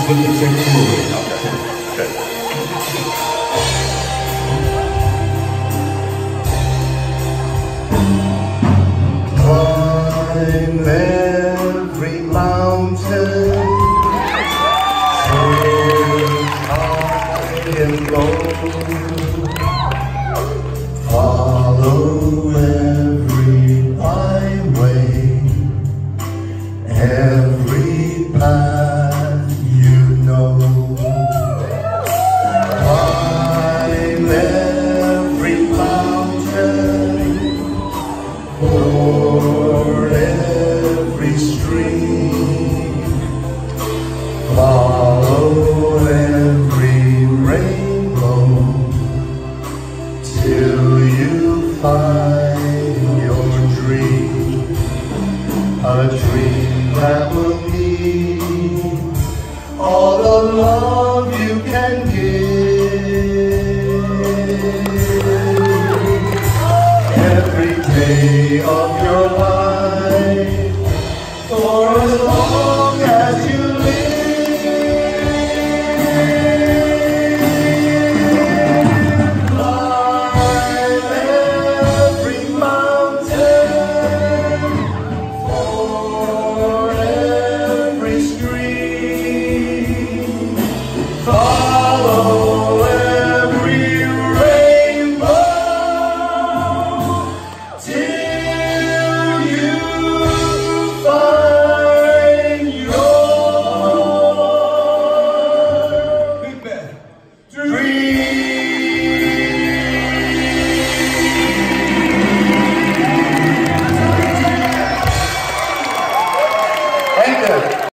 Climb every mountain, so high and low. Follow every byway, every path you know. Climb every mountain, ford every stream, follow every rainbow, till you find your dream, a dream that will need all the love you can give. Every day of your life